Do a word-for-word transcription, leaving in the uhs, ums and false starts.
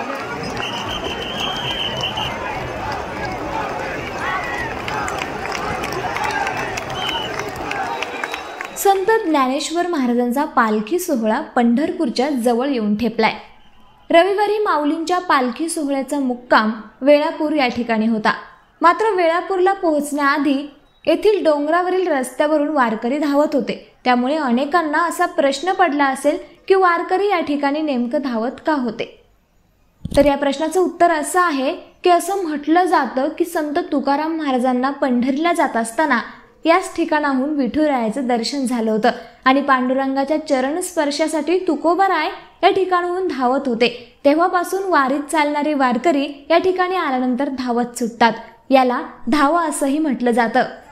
संत ज्ञानेश्वर महाराजांचा पालखी सोहळा पंढरपूरच्या जवळ येऊन ठेपलाय। रविवारी माऊलींच्या पालखी सोहळ्याचा मुक्काम वेळापूर या ठिकाणी होता। मात्र वेळापूरला पोहोचण्याआधी येथील डोंगरावरील रस्त्यावरून वारकरी धावत होते, त्यामुळे अनेकांना असा प्रश्न पडला असेल की वारकरी या ठिकाणी नेमकं धावत का होते। तर या प्रश्नाचं उत्तर असं आहे की असं म्हटलं जातं की संत तुकाराम महाराजांना पंढरीला जात असताना याच ठिकाणाहून विठुरायाचं दर्शन झालं होतं आणि पांडुरंगाच्या चरण स्पर्शासाठी तुकोबाराय या ठिकाणाहून धावत होते। तेव्हापासून वारीत चालणारे वारकरी या ठिकाणी आल्यानंतर धावत सुटतात। याला धावा असंही म्हटलं जातं।